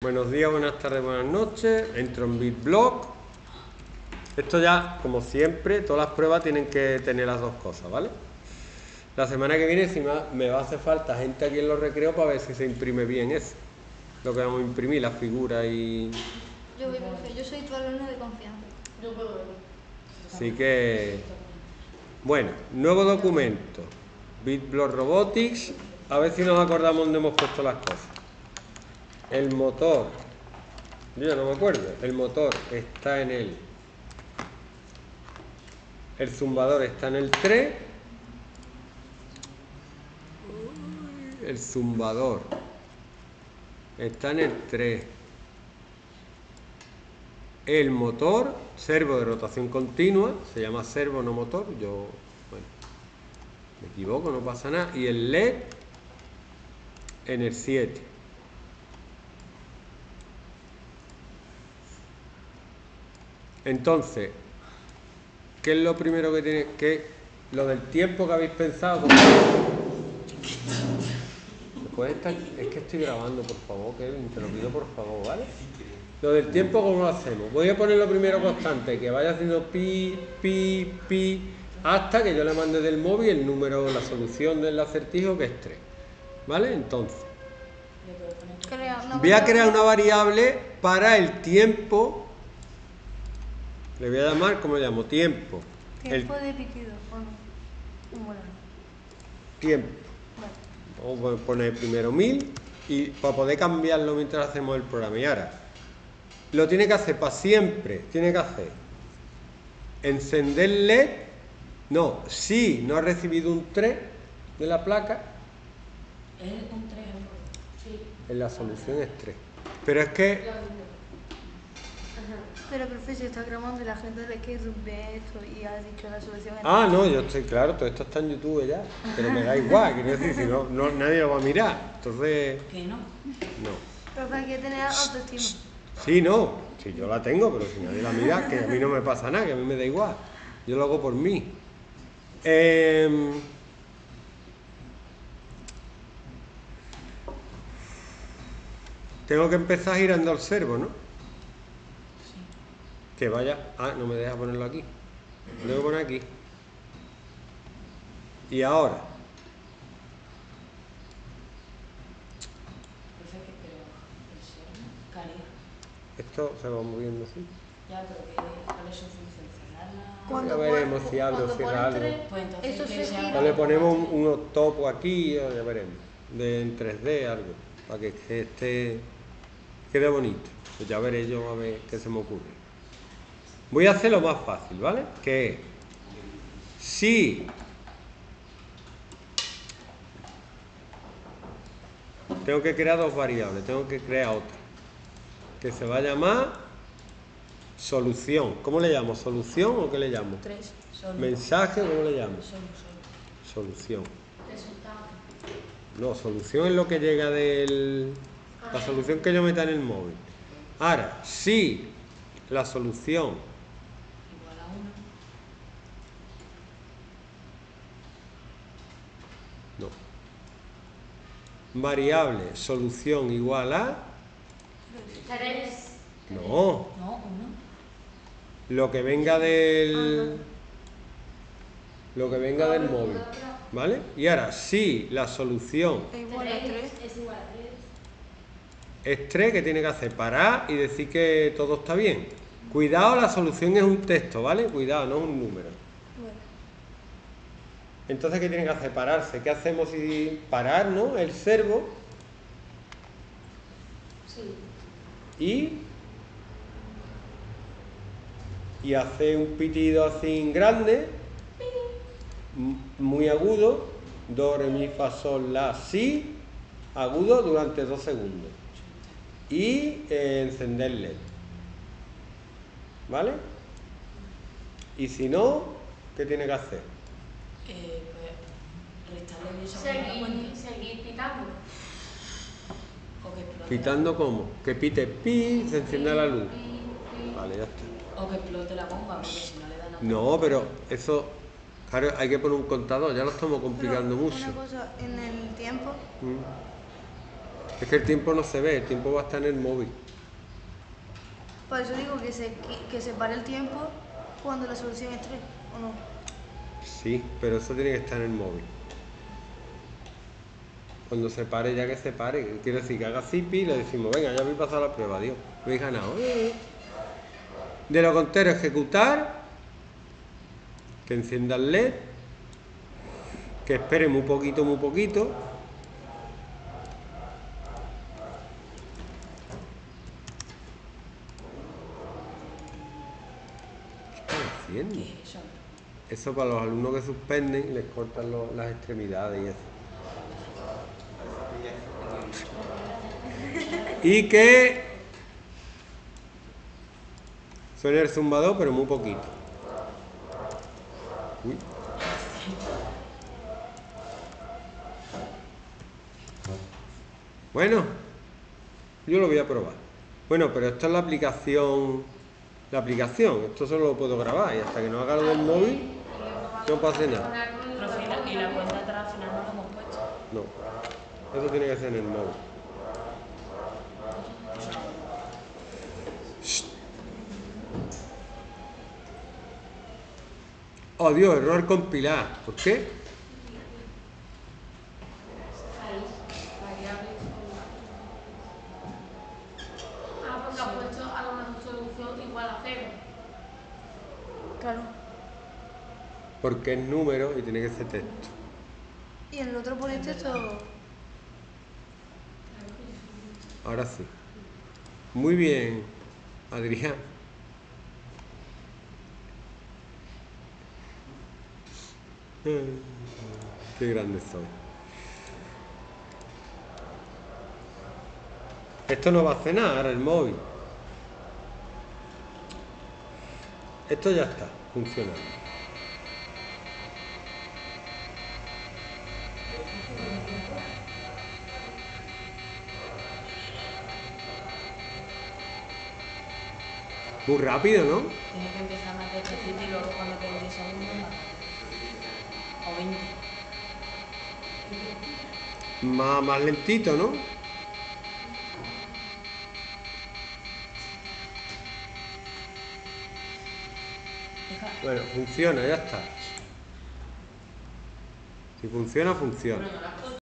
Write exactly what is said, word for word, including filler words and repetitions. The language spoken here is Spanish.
Buenos días, buenas tardes, buenas noches. Entro en BitBlock. Esto ya, como siempre, todas las pruebas tienen que tener las dos cosas, ¿vale? La semana que viene, si me va a hacer falta gente aquí en los recreos para ver si se imprime bien eso. Lo que vamos a imprimir, las figuras y... Yo voy, profe, yo soy tu alumno de confianza. Yo puedo verlo. Así que... Bueno, nuevo documento. BitBlock Robotics. A ver si nos acordamos dónde hemos puesto las cosas. El motor, yo ya no me acuerdo, el motor está en el, el zumbador está en el tres, el zumbador está en el tres, el motor, servo de rotación continua, se llama servo no motor, yo, bueno, me equivoco, no pasa nada, y el L E D en el siete. Entonces, ¿qué es lo primero que tiene que lo del tiempo que habéis pensado? ¿Puede estar? Es que estoy grabando, por favor, Kevin, te lo pido por favor, ¿vale? Lo del tiempo, ¿cómo lo hacemos? Voy a poner lo primero constante, que vaya haciendo pi, pi, pi, hasta que yo le mande del móvil el número, la solución del acertijo, que es tres. ¿Vale? Entonces, voy a crear una variable para el tiempo. Le voy a llamar, ¿cómo le llamo? Tiempo. Tiempo el... de pitido, ¿o no? Bueno. Tiempo. Vale. Vamos a poner primero mil y para poder cambiarlo mientras hacemos el programa. Y ahora, lo tiene que hacer para siempre. Tiene que hacer encender L E D. No, si no ha recibido un tres de la placa. ¿Es un tres? Sí. En la solución es tres. Pero es que... Pero, profe, se está grabando y la gente de que ve esto y ha dicho la solución. Ah, no, yo estoy claro, todo esto está en YouTube ya, pero me da igual, quiero decir, si no, no nadie lo va a mirar, entonces... ¿Que no? No. Profe, hay que tener autoestima. Sí, no, sí, yo la tengo, pero si nadie la mira, que a mí no me pasa nada, que a mí me da igual, yo lo hago por mí. Eh... Tengo que empezar girando el servo, ¿no? Que vaya... Ah, no me deja ponerlo aquí. Lo tengo que poner aquí. Y ahora. Esto se va moviendo así. Ya, pero ¿cuál es su función? ¿Cerrarla? Ya veremos si abre o cierra algo. Pues entonces, eso se gira. O le ponemos un, unos topos aquí, o ya veremos. De en tres D algo. Para que esté... Quede bonito. Pues ya veré yo a ver qué se me ocurre. Voy a hacer lo más fácil, ¿vale? Que es, si tengo que crear dos variables, tengo que crear otra, que se va a llamar solución. ¿Cómo le llamo? ¿Solución o qué le llamo? Tres. Solo. Mensaje, ¿cómo le llamo? Solo, solo. Solución. Resultado. No, solución es lo que llega del... La solución que yo meta en el móvil. Ahora, si la solución no. Variable solución igual a tres. No. No, uno. Lo que venga del lo que venga del móvil, ¿vale? Y ahora si la solución Es igual a tres. Es igual a tres. es tres, ¿qué tiene que hacer? Parar y decir que todo está bien. Cuidado, la solución es un texto, ¿vale? Cuidado, no es un número. Entonces, ¿qué tiene que hacer? Pararse. ¿Qué hacemos si parar, no? El servo. Sí. Y... Y hace un pitido así grande, muy agudo. Do, re, mi, fa, sol, la, si. Agudo durante dos segundos. Y eh, encender L E D. ¿Vale? Y si no, ¿qué tiene que hacer? Eh, pues, restarle eso a la cuenta. Seguir, seguir pitando. O que explote. ¿Pitando cómo? Que pite pi, se encienda la luz. Pi, pi. Vale, ya está. O que explote la bomba, porque si no le dan a... No, pero eso... Claro, hay que poner un contador, ya lo estamos complicando Pero mucho. una cosa, en el tiempo, ¿Mm? Es que el tiempo no se ve, el tiempo va a estar en el móvil. Por eso digo que se, que, que se pare el tiempo cuando la solución es tres, ¿o no? Sí, pero eso tiene que estar en el móvil. Cuando se pare, ya que se pare, quiere decir que haga zipi y le decimos, venga, ya habéis pasado la prueba, adiós, habéis ganado. De lo contrario, ejecutar, que encienda el L E D, que espere muy poquito, muy poquito. ¿Qué están haciendo? ¿Qué es eso? Eso para los alumnos que suspenden, les cortan lo- las extremidades y eso. Y que suene el zumbador, pero muy poquito. Uy. Bueno, yo lo voy a probar. Bueno, pero esto es la aplicación. La aplicación, esto solo lo puedo grabar y hasta que no haga lo del móvil, no pase nada. Profe, y la- y la cuenta atrás al final no la hemos puesto. No, eso tiene que ser en el móvil. Oh Dios, error compilar. ¿Por qué? Ahí, variable. Ah, porque has puesto a lo mejor solución igual a cero. Claro. Porque es número y tiene que ser texto. Y en el otro pone texto. Ahora sí. Muy bien, Adrián. Qué grande soy. Esto no va a hacer nada, ahora el móvil. Esto ya está funcionando. Muy rápido, ¿no? Tiene que empezar más despacito y luego cuando queden diez segundos más rápido. O veinte. Más, más lentito, ¿no? Hija. Bueno, funciona, ya está. Si funciona, funciona.